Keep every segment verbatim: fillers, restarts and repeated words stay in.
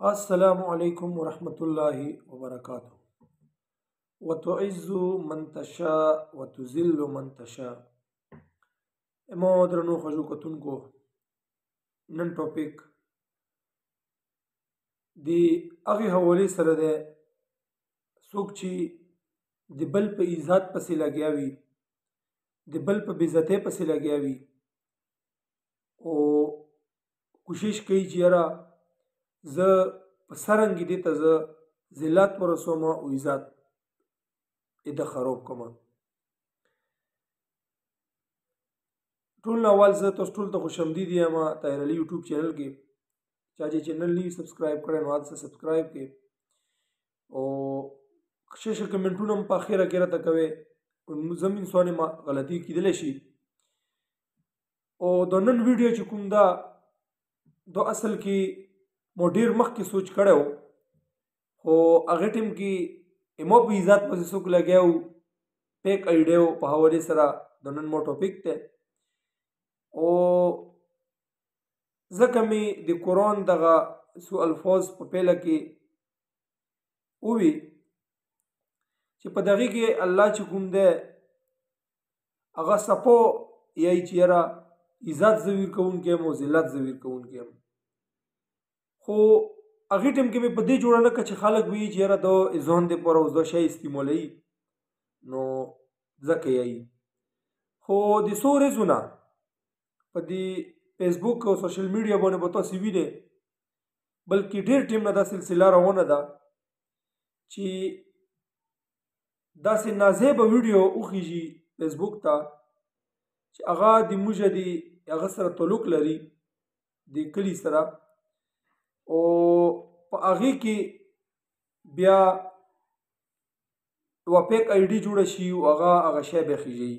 السلام علیکم ورحمۃ اللہ وبرکاتہ. وتعز من تشاء وتذل من تشاء. امو درنو خجو کتونکو نن ټاپک دی هغې حوالې سره دی څوک چې د بل په عزت پسې لګیا وي، د بل په بېعزتۍ پسې لګیا وي او کوشش کوي چې یاره زه په څرنګې دې ته زه ذلت ورسوم او عزت یې د خراب کړم. ټول نه اول زه تاسو ټول ته خوشامدید یم طاهر علي یوټیوب چینل کې. چا چې چینل نه وي سبسکرایب کړی نو هلته سبسکرایب کړئ او ښه ښه کمنټونه هم په اخره کې راته کوئ. زه هم انسان یم، غلطي کیدلی شي. او د نن ویډیو چې کوم ده دا اصل کې مو ډېر مخکې سوچ کړی و، خو هغې ټیم کې امو په عزت پسې څوک لګیا و، پیک ایډیو په حوالې سره د نن مو ټاپک دی. او ځکه مې د قرآن دغه څو الفاظ په پیله کې ووي چې په دغې کې الله چې کوم دی هغه صفو یایي چې یاره عزت زه ویر کوونکی یم او ذلت زه ویر کوونکی یم. خو هغې ټیم کې مې په دې جوړه نه کړه چې خلک وایي چې یاره دا ځان دپاره اوس دا شی استعمالوي نو ځکه یایي. خو د څو ورځو نه په دې فیسبوک او سوشل میډیا باندې به تاسې وینئ، بلکې ډېر ټیم نه دا سلسله روانه ده چې داسې نازیبه ویډیو وخیږي فیسبوک ته چې هغه د موږ د هغه سره تعلق لري د کلي سره، او په هغې کې بیا یوه پیک آی ډي جوړه شي او هغه هغه شی بیا خیژوي.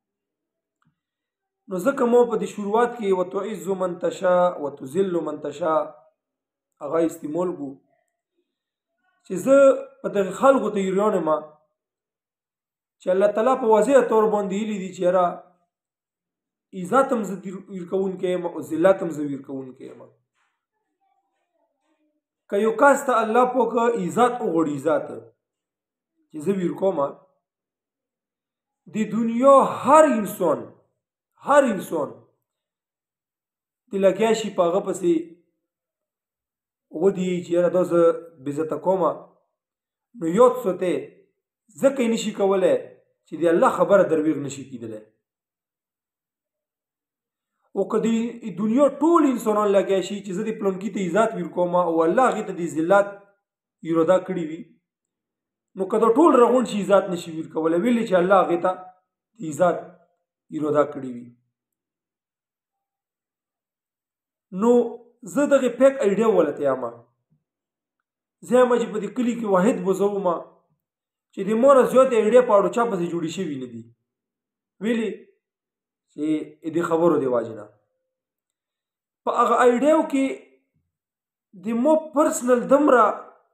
نو ځکه مو په د شروعات کې وتعز من تشاء وتذل من تشاء هغه استعمال کو چې زه په دغه خلکو ته حیران یم چې الله تعالی په واضح طور باندې ویلي دي چې یاره عزت هم زه ویر کوونکی یم او ذلت هم زه ویر کوونکی یم. که یو کس ته الله پاک عزت وغواړي، عزت چې زه ویر کوم، د دنیا هر انسان هر انسان د لګیا شي په هغه پسې ودي چې یاره دا زه بېعزته کوم، نو یاد ساتئ ځکه یې نشي کولی چې د الله خبره درویغ نشي کیدلی. او که د دنیا ټول انسانان لګیا شي چې زه د پلانکي ته عزت ویر کوم او الله هغې ته د ذلت اراده کړې وي، نو که دا ټول رغونډ شي عزت نشي ویر کولی، ویلې چې الله هغې ته د عزت اراده کړې وي. نو زه دغې پیک ایډیا ولته یم، زه یم چې په دې کلي کې واحد بزه وم چې د ما نه زیاتې ایډیا په اړو چا پسې جوړې شوي نه دي، ویلې چې د خبرو د وجې نه. په هغه ایډیاو کې د مو پرسنل دومره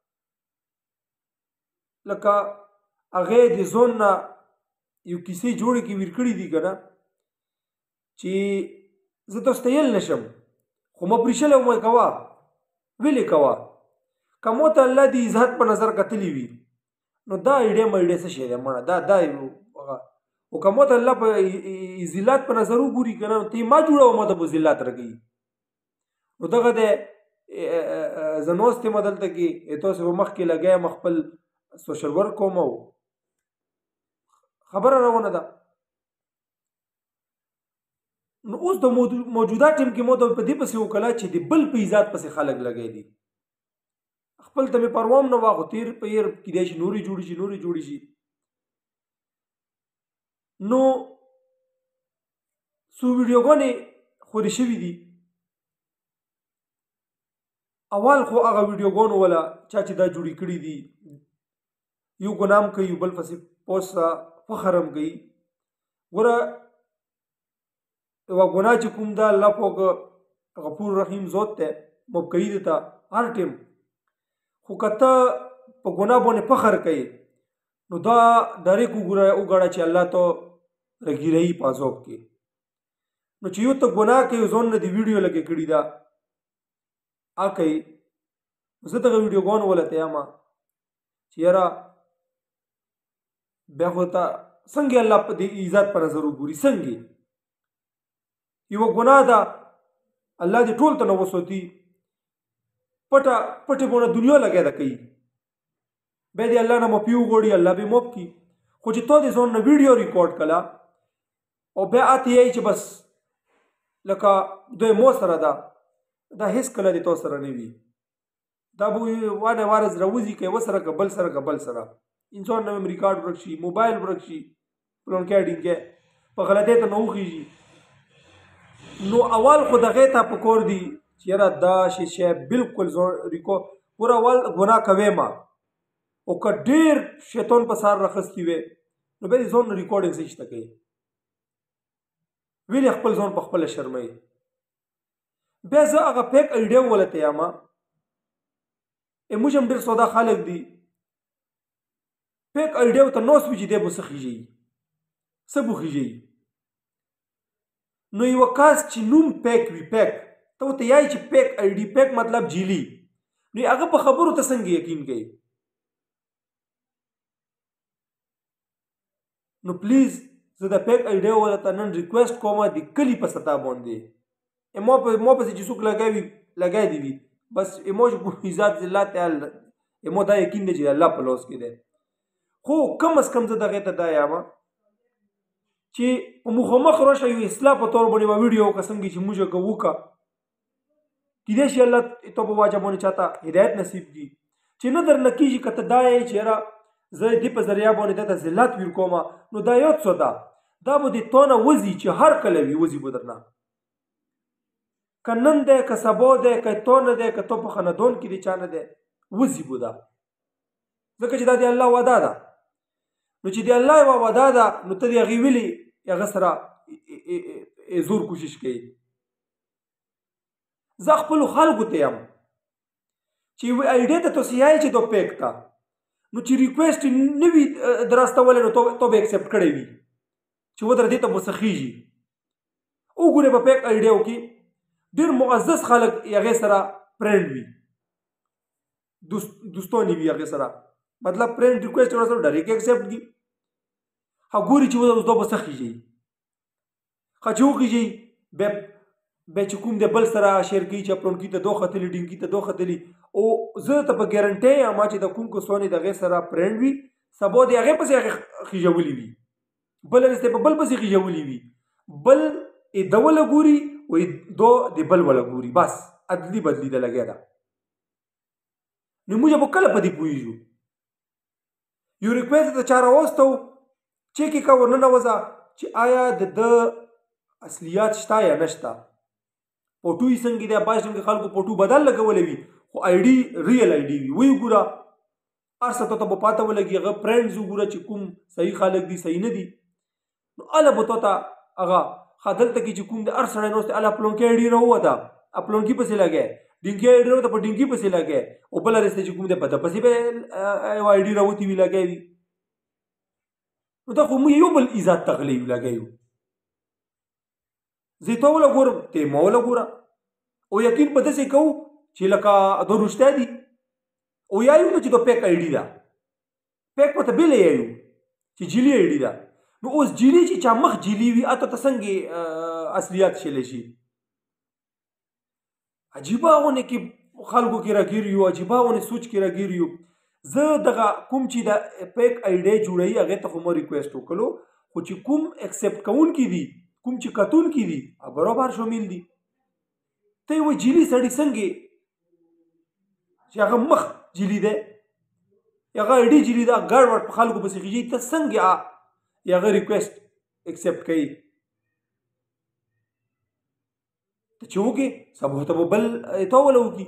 لکه هغې د ځان نه یو کیسې جوړې کې ویر کړي دي که نه چې زه تاسو ته یل نشم، خو ما پرېښلی وم کوه، ویلې کوه. که ما ته الله د عزت په نظر کتلی وي نو دا ایډیا ما ایډیا څه شی دی مړه، دا دا هغه. او که ما ته الله په ذلت په نظر وګوري که نه، ته یې ما جوړوه ما ته به ذلت راکوي. نو دغه دی زه ناست یم دلته کې، تاسو به مخکې لګیا یم خپل سوشل ورک کوم او خبره روانه ده. نو اوس د موجوده ټیم کې مو ته په دې پسې وکړه چې د بل په عزت پسې خلک لګی دي، خپل ته مې پروا هم نه وه، خو تیر په ير کیدای شي نورې جوړې شي نورې جوړې شي. نو څو ویډیوګانې خورې شوي دي. اول خو هغه ویډیوګانو والا چا چې دا جوړې کړي دي یو ګناه هم کوي، بل پسې پوسته فخر هم کوي. ګوره یوه ګناه چې کوم ده الله پاک غفور رحیم ذات دی، مبکوي دی ته هر ټیم. خو که ته په ګناه باندې فخر کوي نو دا ډایرکټ وګوره چې الله ته راګیروي په عذاب کې. نو چې یو ته ګناه کوي ځان نه د ویډیو لګې کړي ده ا کوي، زه دغه ویډیوګانو ولته یم چې یاره بیا خو ته څنګه الله په دې عزت په نظر وګوري څنګه یوه ګناه ده الله دې ټول ته نه وسوتي پټه پټې بونه دنیا لګیا ده کوي بیا دې الله نه مفي وغواړي الله به موف کړي خو چې تو دې ځان نه ویډیو ریکارډ کړه او بیا اته یې چې بس لکه دوی مو سره ده دا هیڅ کله دې تو سره نه وي دا به وانه وارز راوځي که وسره که بل سره که بل سره انسان نه ریکارډ ورک شي موبایل ورک شي پلون کې ډینګ په غلطۍ ته نه وخیږي نو اول خو دغه ته پکور دی چې یاره دا شی بالکل ریکو پورا اول ګناه کوي ما او که ډېر شیطان په سار راخستی وي نو بیا دې ځان ریکارډینګ څه شته کوي ویلې خپل ځان په خپله شرموي بیا زه هغه فیک ایډیا ولته یم موږ هم ډېر سودا خلک دي فیک ایډیا ته نوس وي چې دی به څه خیژي څه به خیژي نو یو کس چې نوم پیک وي پیک ته ورته یایي چې پیک آی ډي پیک مطلب جیلی نو هغه په خبرو ته څنګه یقین کوي نو پلیز زه د پیک آی ډي ورته نن ریکویسټ کوم د کلي په سطح باندې مو په مو پسې چې څوک لګوي لګای دی وي بس امو چې ذات الله تعالی امو دا یقین دی چې الله په لوس کې دی خو کم از کم زه دغه ته دا یم چې په مخامخ راشه یو اصلاح په تور باندې ویډیو قسم کې چې موږ کوو کا کیدې شي الله ته په واجبونه چاته هدایت نصیب کی چې نه در نکیږي کته دا یې چې را زه دې په ذریعہ باندې د ذلت ویر کوم نو دا یو څه ده دا به دې تونه وزي چې هر کله وي وزي بدرنه کنن ده که سبا ده که تونه ده که تو په خندون کې دي چانه ده وزي بودا ځکه چې دا دی الله وعده ده نو چې دی الله و وعده ده نو ته دی غي ویلي هغه سره زور کوشش کوي زه خپل خلکو ته یم چې وی ایډیا ته تاسو یای چې دو پیک تا نو چې ریکویسټ نه وي درستول نو ته به ایکسپټ کړی وي چې و در دې ته مسخیږي وګوره په پیک ایډیا کې ډیر معزز خلک هغه سره فرند وي دوستانی وي هغه سره مطلب فرند ریکویسټ ورسره ډایرکټ ایکسپټ کی هغوري چې و در دو مسخیږي خچوږي به به چې کوم د بل سره شیر کی چې پرون کی ته دوه خطلې ډینګ کی ته دوه خطلې او زه ته په ګارانټي ما چې د کوم کو سونی دغه سره فرند وي سبو دی هغه پسې هغه خجولي وي بل رسته په بل پسې خجولي وي بل ای دوله ګوري وې دو دی بل ولا ګوري بس ادلی بدلی د لګیا دا نو موږ په کله پدې پويجو یو ریکویسټ ته چاره واستو چې کی کا ورننه وځه چې آیا د اصليات شتا یا نشتا پټوي څنګه دی باشم کې خلکو پټو بدل لګولې وي خو آی ډي ریل آی ډي وي وی ګورا ارسته ته په پاته ولګي غ فرندز ګورا چې کوم صحیح خلک دي صحیح نه دي نو اله بوته تا هغه خدل ته چې کوم د ارسړې نو ست اله پلون کې آی ډي نه وته خپلون کې پسې لګي ډینګي آی ډي نو ته په ډینګي پسې لګي او بل رسته چې کوم د پته پسې به آی ډي راوتی وی لګي نو دا خو مو یو بل عزت تغلیب لګیو زه ته ولا ګورم ته مولا ګورا او یقین پته سي کو چې لکه د رښتیا دي او یایو چې د پیک آی ډي دا پیک پته بل یایو چې جلی آی ډي دا نو اوس جلی چې چا مخ جلی وي اته تسنګي اصليات شلې شي عجيباونه کې خلکو کې راګیریو عجيباونه سوچ کې راګیریو زه دغه کوم چې د پیک آی ډي جوړي هغه ته کوم ریکویسټ وکړو خو چې کوم ایکسپټ کون کی دي کوم چې کتون کی دي برابر شامل دي ته و جلی سړی څنګه چې هغه مخ جلی ده هغه آی ډي جلی ده ګړ ور په خلکو پسې کیږي ته څنګه هغه ریکویسټ ایکسپټ کوي ته چوکي سبو ته بل ته ولو کی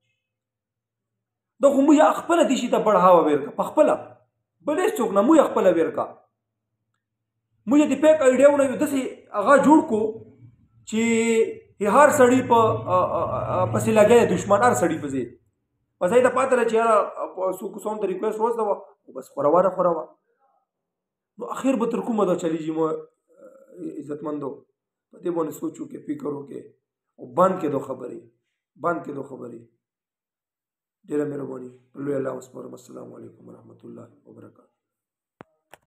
دا خو موږ خپل دي شي ته بڑھاوا ورکا په خپل بلې څوک نه موږ خپل ورکا موږ دې پیک آی ډي ونه یو دسي هغه جوړ کو چې هر سړی په پسې لګي دشمن هر سړی پسې پسې ته پاتره چې سو کو سون ته ریکویسټ وځو بس خورواره خوروا نو اخر به تر کومه دا چلیږي مو عزتمندو په دې باندې سوچو کې فکر وکړو او باندې کې دو خبرې باندې کې دو خبرې ډېره مهرباني. په لوی الله وسپارم. السلام علیکم ورحمة الله وبرکاته.